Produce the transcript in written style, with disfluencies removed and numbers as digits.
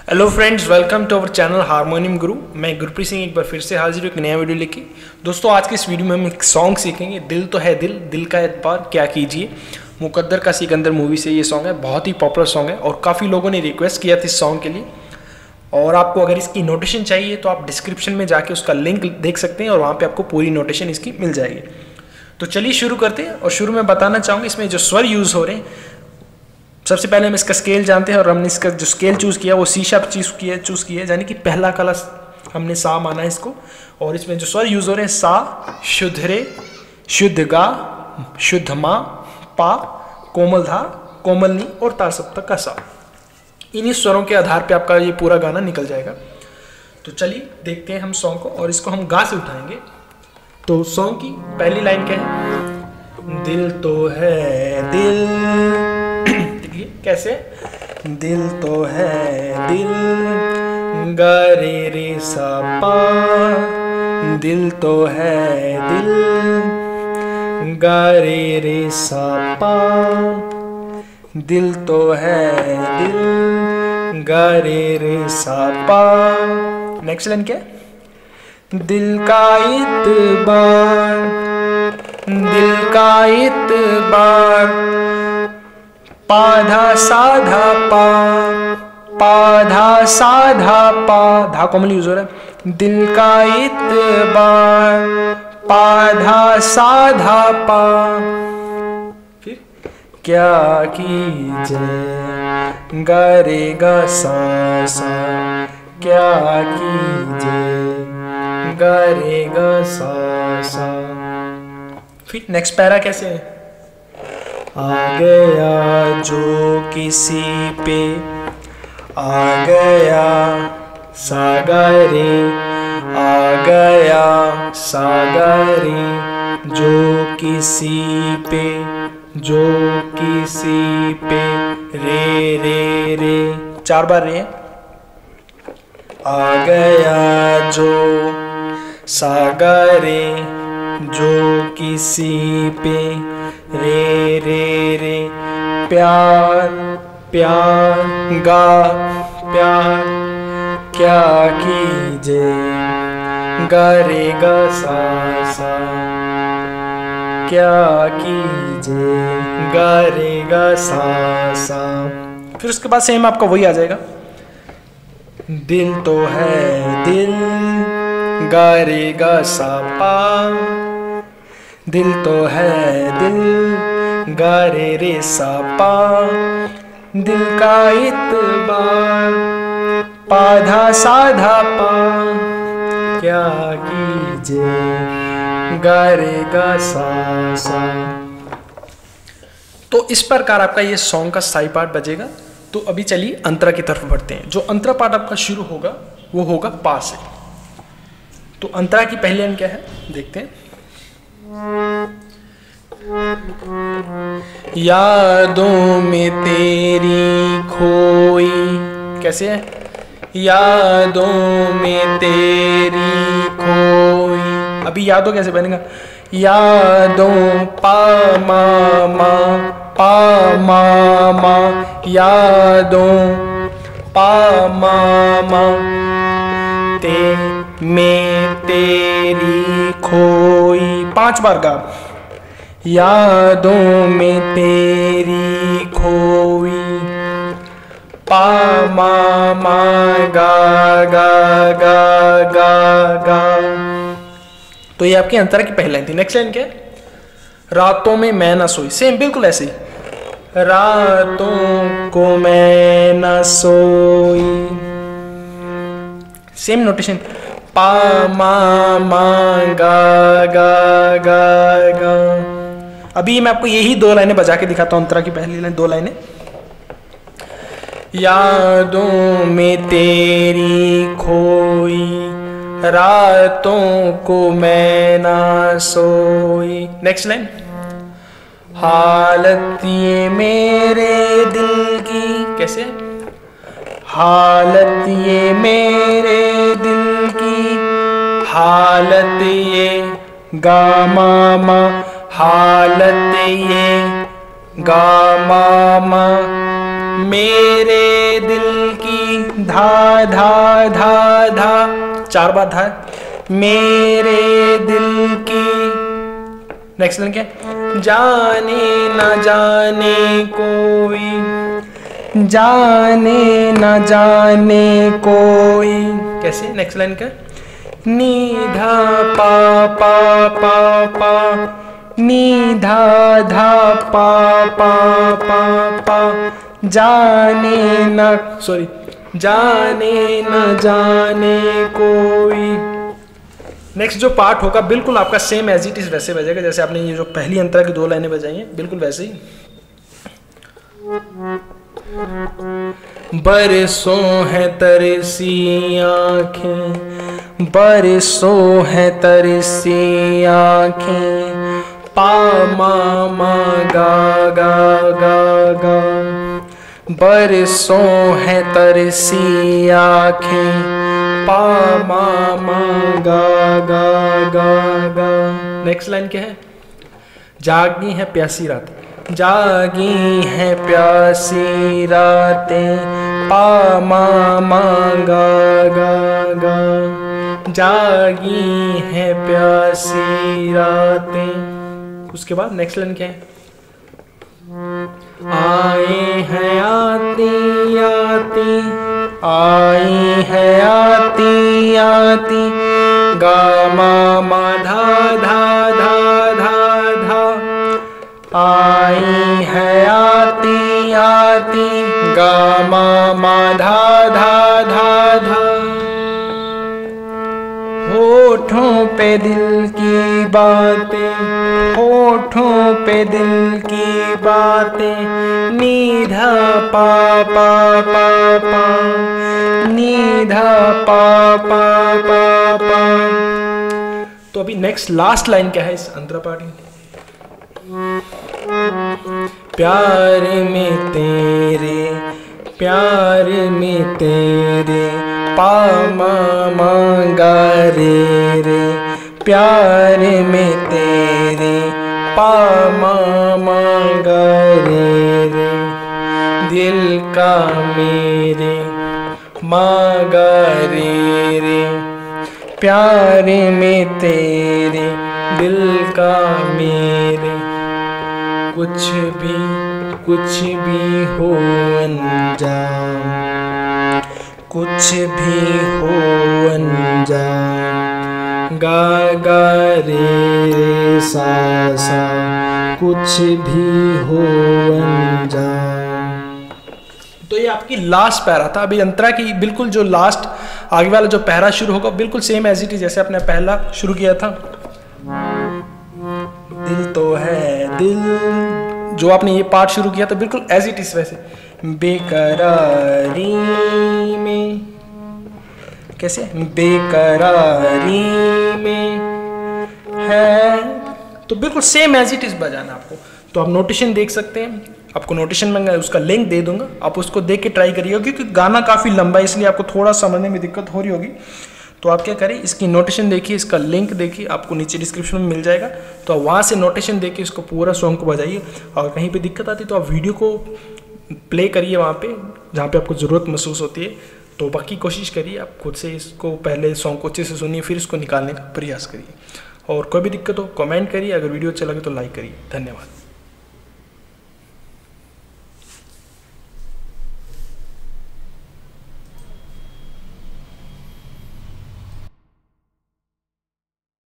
Hello friends, welcome to our channel harmonium Guru. मैं गुरप्रीत सिंह एक बार फिर से हाजिर हूँ एक नया वीडियो लेके। दोस्तों, आज के इस वीडियो में हम एक सॉन्ग सीखेंगे, दिल तो है दिल, दिल का एतबार क्या कीजिए। मुकद्दर का सिकंदर मूवी से ये सॉन्ग है, बहुत ही पॉपुलर सॉन्ग है और काफ़ी लोगों ने रिक्वेस्ट किया था इस सॉन्ग के लिए। और आपको अगर इसकी नोटेशन चाहिए तो आप डिस्क्रिप्शन में जाके उसका लिंक देख सकते हैं और वहाँ पर आपको पूरी नोटेशन इसकी मिल जाएगी। तो चलिए शुरू करते हैं। और शुरू में बताना चाहूँगा इसमें जो स्वर यूज़ हो रहे हैं, सबसे पहले हम इसका स्केल जानते हैं और हमने इसका जो स्केल चूज़ किया वो सी शार्प चूज़ किया है, यानी कि पहला काला हमने सा माना है इसको। और इसमें जो स्वर यूज़ हो रहे हैं सा, शुद्ध रे, शुद्ध गा, शुद्ध मा, पा, कोमल धा, कोमल नी और तार सप्तक का सा। इन्हीं स्वरों के आधार पे आपका ये पूरा गाना निकल जाएगा। तो चलिए देखते हैं हम सॉन्ग को और इसको हम गा से उठाएंगे। तो सॉन्ग की पहली लाइन क्या है? दिल तो है दिल, कैसे? दिल तो है दिल, गा रे रे सा पा। दिल तो है दिल, गा रे रे सा पा। दिल तो है दिल, गा रे रे सा पा। नेक्स्ट लाइन क्या है? दिल का इत्बार, दिल का इत्बार, पाधा साधा पा, पाधा साधा पा, धा कोमल यूज हो रहा है। दिल का इत्बार, पाधा साधा पा। फिर क्या कीजिए, गा रे गा सा सा। क्या कीजिए, गा रे गा सा सा। फिर नेक्स्ट पैरा कैसे है? आ गया जो किसी पे, आ गया सागरे, आ गया सागरे, जो किसी पे, जो किसी पे, रे रे रे, 4 बार रे। आ गया जो सागरे, जो किसी पे, रे रे रे, प्यार प्यार, गा प्यार, क्या कीजिए, गा रे गा सा सा। क्या कीजिए, गा रे गा सा सा। फिर उसके बाद सेम आपका वही आ जाएगा। दिल तो है दिल, गा रे गा सा पा। दिल तो है दिल, गा रे रे सा पा। दिल का इत्बार, पाधा साधा पा। क्या कीजिए, गा रे गा सा सा। तो इस प्रकार आपका ये सॉन्ग का साई पार्ट बजेगा। तो अभी चलिए अंतरा की तरफ बढ़ते हैं। जो अंतरा पार्ट आपका शुरू होगा वो होगा पा से। तो अंतरा की पहली लाइन क्या है देखते हैं। यादों में तेरी खोई, कैसे है? यादों में तेरी खोई। अभी यादों कैसे बनेगा? यादों पा मा मा, पा मा मा, यादों पा मा मा, ते में तेरी खोई। 5 बार गा। यादों में तेरी खोई, पा मा मा, गा गा गा गा गा। तो ये आपकी अंतरा की पहली लाइन थी। नेक्स्ट लाइन क्या है? रातों में मैं ना सोई। सेम बिल्कुल ऐसे ही। रातों को मैं ना सोई, सेम नोटेशन। पा मा मा, गा गा गा गा। अभी मैं आपको यही 2 लाइनें बजा के दिखाता हूँ। अंतरा की पहली लाइन 2 लाइनें। यादों में तेरी खोई, रातों को मैं ना सोई। Next line. हालत ये मेरे दिल की, कैसे? हालत ये मेरे दिल की, हालत ये, गा मा मा, हालत ये, गा मा मा, मेरे दिल की धा धा धा धा, 4 बार धा, मेरे दिल की। नेक्स्ट लाइन क्या है? जाने न जाने कोई, जाने न जाने कोई। कैसे? नेक्स्ट लाइन क्या है? नी धा पा पा पा पा, नी धा धा पा पा पा पा, जाने न जाने न जाने कोई। नेक्स्ट जो पार्ट होगा बिल्कुल आपका सेम एज इट इज वैसे बजेगा जैसे आपने ये जो पहली अंतरा की 2 लाइनें बजाई हैं, बिल्कुल वैसे ही। बरसों है तरसी आँखें, बरसों है तरसी आँखें, पा मा मा गा गा गा गा। बरसों है तरसी आँखें, पा मा मा गा गा गा गा। नेक्स्ट लाइन क्या है? जागी है प्यासी रातें, जागी है प्यासी रातें, पा मा मा गा गा गा। जागी है प्यासी रातें। उसके बाद नेक्स्ट लाइन क्या है? आए हैं आती आती, आई है आती आती, गा मा मा धा धा धा धा धा। आई है आती आती, गा मा मा धा धा धा धा। होठों पे दिल की बातें, होठों पे दिल की बातें, नी धा पा पा पा पा, नी धा पा पा पा पा। तो अभी नेक्स्ट लास्ट लाइन क्या है इस अंतरा पार्ट में? प्यार में तेरे, प्यार में तेरे, पा मा मा गा रे रे। प्यार में तेरे, पा मा मा गा रे रे। दिल का मेरे, मा गा रे रे। प्यार में तेरे, दिल का मेरे। कुछ भी हो अनजान, कुछ भी हो अनजान, गा गा रे रे सा सा, कुछ भी हो अनजान। तो ये आपकी लास्ट पैरा था। अभी अंतरा की बिल्कुल जो लास्ट आगे वाला जो पैरा शुरू होगा बिल्कुल सेम एज इट इज जैसे आपने पहला शुरू किया था। दिल तो है दिल, जो आपने ये पार्ट शुरू किया था बिल्कुल एज इट इज वैसे। बेकरारी में, कैसे? बेकरारी में है, तो बिल्कुल सेम एज इट इज बजाना आपको। तो आप नोटेशन देख सकते हैं, आपको नोटेशन में उसका लिंक दे दूंगा, आप उसको देख के ट्राई करिएगा क्योंकि गाना काफ़ी लंबा है इसलिए आपको थोड़ा समझने में दिक्कत हो रही होगी। तो आप क्या करें, इसकी नोटेशन देखिए, इसका लिंक देखिए, आपको नीचे डिस्क्रिप्शन में मिल जाएगा। तो आप वहाँ से नोटेशन देखिए, इसको पूरा सॉन्ग को बजाइए। और कहीं पे दिक्कत आती है तो आप वीडियो को प्ले करिए वहाँ पे जहाँ पे आपको ज़रूरत महसूस होती है। तो बाकी कोशिश करिए आप खुद से इसको पहले सॉन्ग को अच्छे से सुनिए, फिर इसको निकालने का प्रयास करिए। और कोई भी दिक्कत हो कमेंट करिए, अगर वीडियो अच्छा लगे तो लाइक करिए। धन्यवाद।